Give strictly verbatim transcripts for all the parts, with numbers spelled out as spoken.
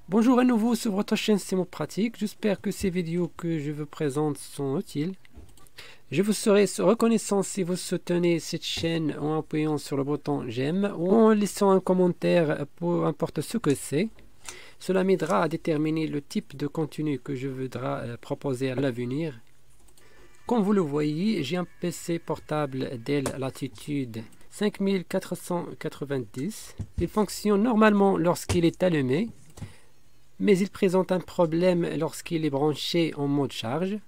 Bonjour à nouveau sur votre chaîne C'est Mon Pratique. J'espère que ces vidéos que je vous présente sont utiles. Je vous serai reconnaissant si vous soutenez cette chaîne en appuyant sur le bouton j'aime ou en laissant un commentaire, peu importe ce que c'est. Cela m'aidera à déterminer le type de contenu que je voudrais proposer à l'avenir. Comme vous le voyez, j'ai un P C portable Dell Latitude cinq mille quatre cent quatre-vingt-dix. Il fonctionne normalement lorsqu'il est allumé, mais il présente un problème lorsqu'il est branché en mode charge.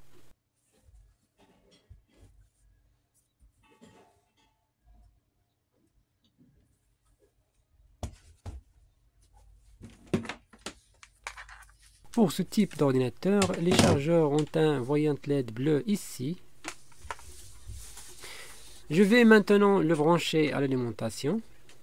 Pour ce type d'ordinateur, les chargeurs ont un voyant L E D bleu ici. Je vais maintenant le brancher à l'alimentation.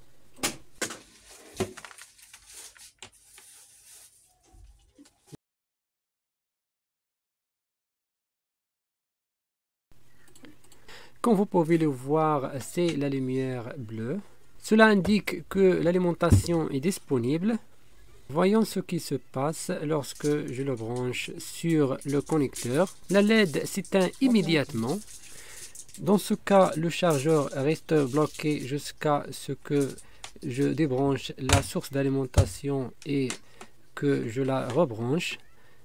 Comme vous pouvez le voir, c'est la lumière bleue. Cela indique que l'alimentation est disponible. Voyons ce qui se passe lorsque je le branche sur le connecteur. La L E D s'éteint immédiatement. Dans ce cas, le chargeur reste bloqué jusqu'à ce que je débranche la source d'alimentation et que je la rebranche.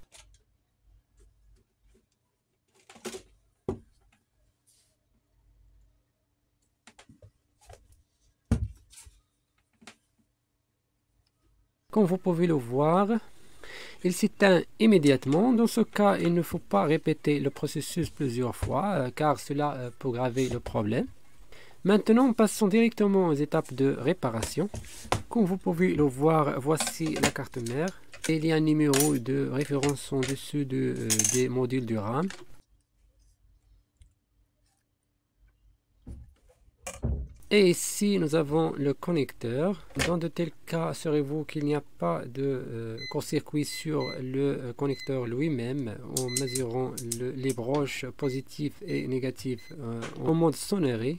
Comme vous pouvez le voir, il s'éteint immédiatement. Dans ce cas, il ne faut pas répéter le processus plusieurs fois, euh, car cela euh, peut aggraver le problème. Maintenant, passons directement aux étapes de réparation. Comme vous pouvez le voir, voici la carte mère. Il y a un numéro de référence en dessus de, euh, des modules du RAM. Et ici, nous avons le connecteur. Dans de tels cas, assurez-vous qu'il n'y a pas de euh, court-circuit sur le euh, connecteur lui-même en mesurant le, les broches positives et négatives euh, en mode sonnerie.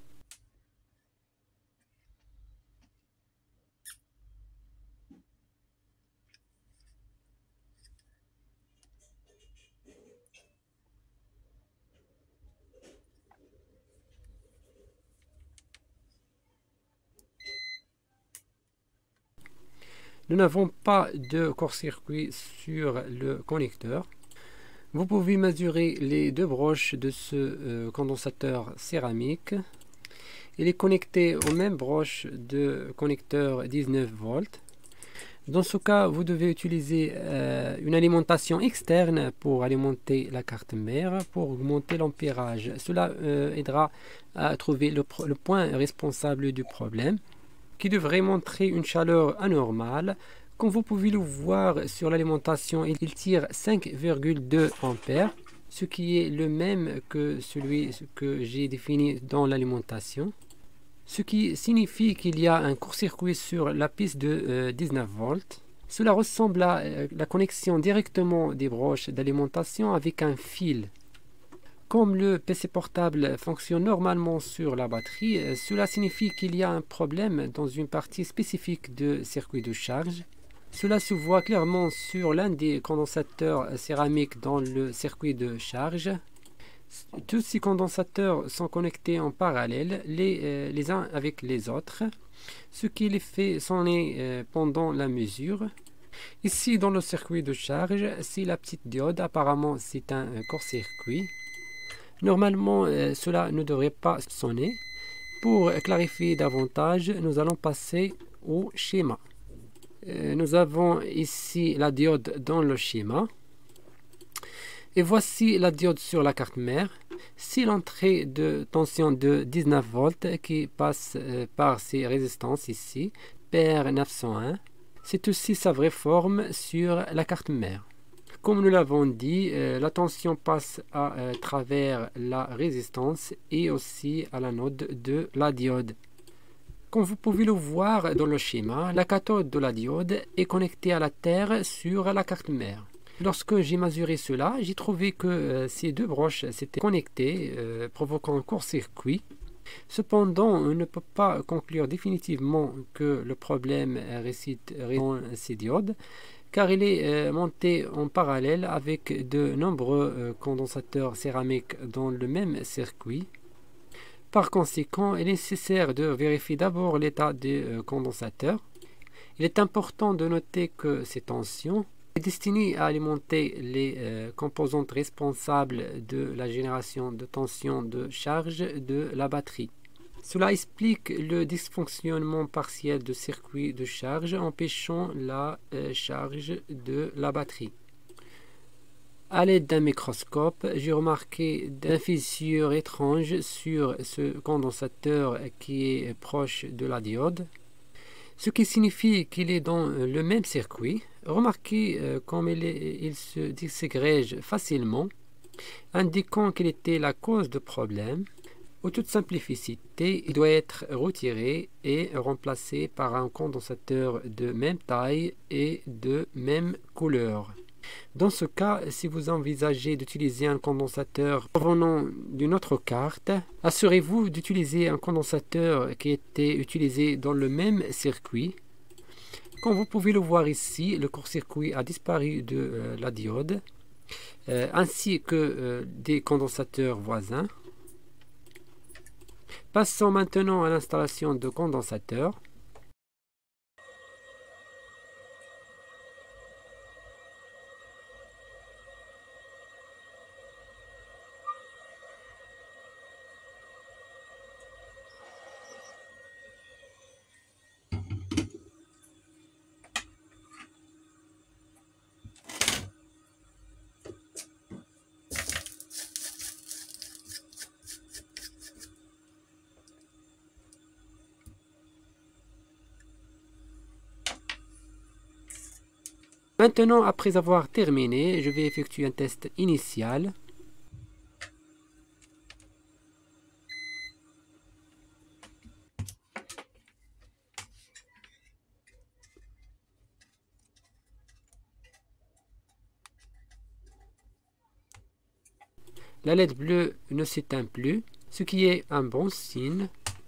Nous n'avons pas de court-circuit sur le connecteur. Vous pouvez mesurer les deux broches de ce euh, condensateur céramique. Il est connecté aux mêmes broches de connecteur dix-neuf volts. Dans ce cas, vous devez utiliser euh, une alimentation externe pour alimenter la carte mère pour augmenter l'ampérage. Cela euh, aidera à trouver le, le point responsable du problème, qui devrait montrer une chaleur anormale. Comme vous pouvez le voir sur l'alimentation, il tire cinq virgule deux ampères, ce qui est le même que celui que j'ai défini dans l'alimentation. Ce qui signifie qu'il y a un court-circuit sur la piste de euh, dix-neuf volts. Cela ressemble à euh, la connexion directement des broches d'alimentation avec un fil. Comme le P C portable fonctionne normalement sur la batterie, euh, cela signifie qu'il y a un problème dans une partie spécifique du circuit de charge. Cela se voit clairement sur l'un des condensateurs céramiques dans le circuit de charge. Tous ces condensateurs sont connectés en parallèle, les, euh, les uns avec les autres, ce qui les fait sonner euh, pendant la mesure. Ici, dans le circuit de charge, c'est la petite diode. Apparemment, c'est un euh, court-circuit. Normalement, euh, cela ne devrait pas sonner. Pour clarifier davantage, nous allons passer au schéma. Euh, nous avons ici la diode dans le schéma. Et voici la diode sur la carte mère. C'est l'entrée de tension de dix-neuf volts qui passe euh, par ces résistances ici, P R neuf cent un. C'est aussi sa vraie forme sur la carte mère. Comme nous l'avons dit, euh, la tension passe à euh, travers la résistance et aussi à l'anode de la diode. Comme vous pouvez le voir dans le schéma, la cathode de la diode est connectée à la terre sur la carte mère. Lorsque j'ai mesuré cela, j'ai trouvé que euh, ces deux broches s'étaient connectées, euh, provoquant un court-circuit. Cependant, on ne peut pas conclure définitivement que le problème réside dans ces diodes, car il est monté en parallèle avec de nombreux condensateurs céramiques dans le même circuit. Par conséquent, il est nécessaire de vérifier d'abord l'état des condensateurs. Il est important de noter que ces tensions sont destinées à alimenter les composantes responsables de la génération de tension de charge de la batterie. Cela explique le dysfonctionnement partiel de circuits de charge empêchant la euh, charge de la batterie. À l'aide d'un microscope, j'ai remarqué des fissures étranges sur ce condensateur qui est proche de la diode, ce qui signifie qu'il est dans le même circuit. Remarquez euh, comme il, est, il se déségrège facilement, indiquant qu'il était la cause du problème. En toute simplicité, il doit être retiré et remplacé par un condensateur de même taille et de même couleur. Dans ce cas, si vous envisagez d'utiliser un condensateur provenant d'une autre carte, assurez-vous d'utiliser un condensateur qui était utilisé dans le même circuit. Comme vous pouvez le voir ici, le court-circuit a disparu de euh, la diode, euh, ainsi que euh, des condensateurs voisins. Passons maintenant à l'installation de condensateurs. Maintenant, après avoir terminé, je vais effectuer un test initial. La L E D bleue ne s'éteint plus, ce qui est un bon signe.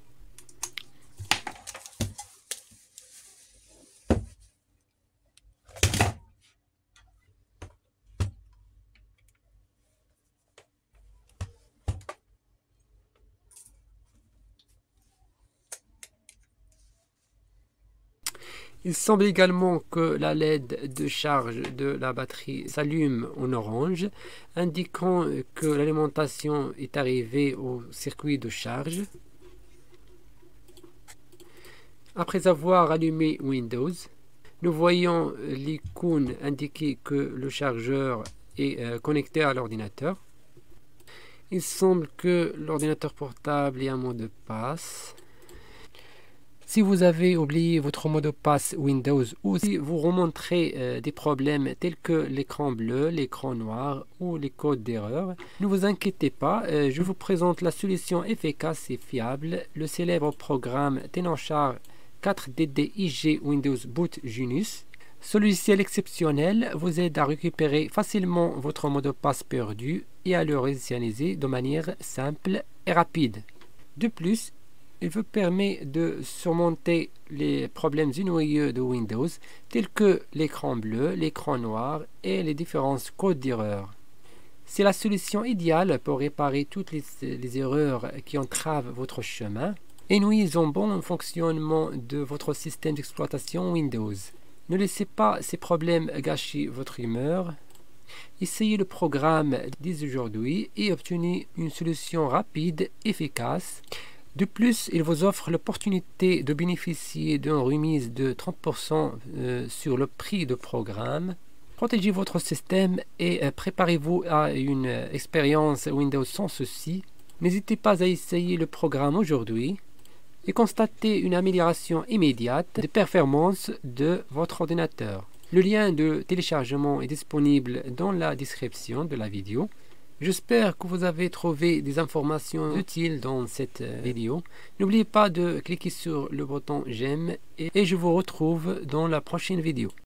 Il semble également que la L E D de charge de la batterie s'allume en orange, indiquant que l'alimentation est arrivée au circuit de charge. Après avoir allumé Windows, nous voyons l'icône indiquer que le chargeur est euh, connecté à l'ordinateur. Il semble que l'ordinateur portable ait un mot de passe. Si vous avez oublié votre mot de passe Windows ou si vous remontrez euh, des problèmes tels que l'écran bleu, l'écran noir ou les codes d'erreur, ne vous inquiétez pas, euh, je vous présente la solution efficace et fiable, le célèbre programme Tenorshare quatre D D I G Windows Boot Genius. Ce logiciel exceptionnel vous aide à récupérer facilement votre mot de passe perdu et à le réinitialiser de manière simple et rapide. De plus, il vous permet de surmonter les problèmes ennuyeux de Windows, tels que l'écran bleu, l'écran noir et les différents codes d'erreur. C'est la solution idéale pour réparer toutes les, les erreurs qui entravent votre chemin et nuisent au bon fonctionnement de votre système d'exploitation Windows. Ne laissez pas ces problèmes gâcher votre humeur. Essayez le programme dès aujourd'hui et obtenez une solution rapide, efficace. De plus, il vous offre l'opportunité de bénéficier d'une remise de trente pour cent euh, sur le prix du programme. Protégez votre système et euh, préparez-vous à une euh, expérience Windows sans souci. N'hésitez pas à essayer le programme aujourd'hui et constatez une amélioration immédiate de performance de votre ordinateur. Le lien de téléchargement est disponible dans la description de la vidéo. J'espère que vous avez trouvé des informations utiles dans cette vidéo. N'oubliez pas de cliquer sur le bouton j'aime et je vous retrouve dans la prochaine vidéo.